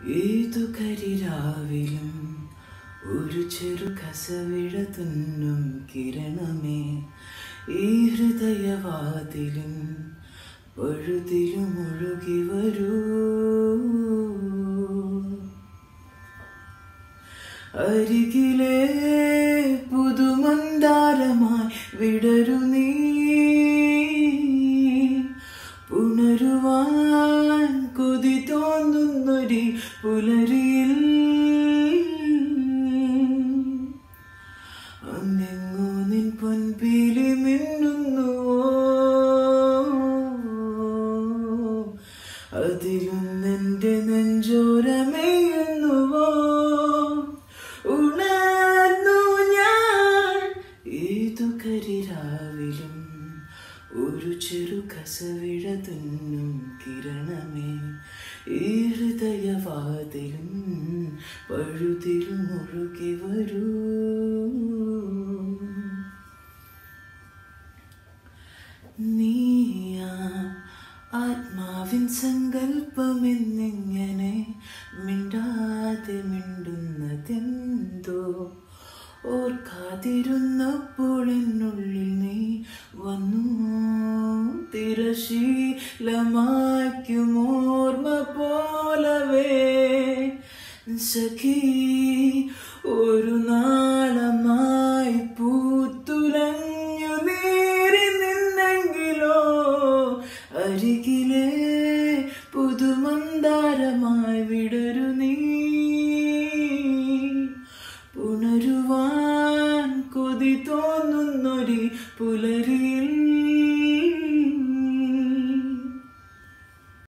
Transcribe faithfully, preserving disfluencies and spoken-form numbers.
ഏതു കരിരാവിലും ഒരു ചെറു കസവിഴ തുന്നും കിരണമേ ഈ ഹൃദയവാതിലും പഴുതിലും ഒഴുകി വരൂ. അരികിലെ പുതുമന്ദാരമായി വിടരു നീ പുണരുവാൻ കൊതി തോന്നുന്നൊരു പുലരിയിൽ അങ്ങെങ്ങോ നിൻ പൊൻപീലി മിന്നുന്നുവോ അതിലും നിന്റെ നെഞ്ചോരമേയുന്നുവോ. ഉണർന്നു ഞാൻ ഏതു കരിരാവിലും ഒരു ചെറു കസവിഴ തുന്നും കിരണമേ ഈ ഹൃദയവാതിലും പഴുതിലും ഒഴുകി വരൂ. നീയാ ആത്മാവിൻ സങ്കൽപ്പമെന്നിങ്ങനെ മിണ്ടാതെ മിണ്ടുന്നതെന്തോ ഓർക്കാതിരുന്നപ്പോൾ എന്നുള്ളിൽ നീ വന്നു തിരശീലമായ്ക്കും ഓർമ്മ പോലവേ സഖി.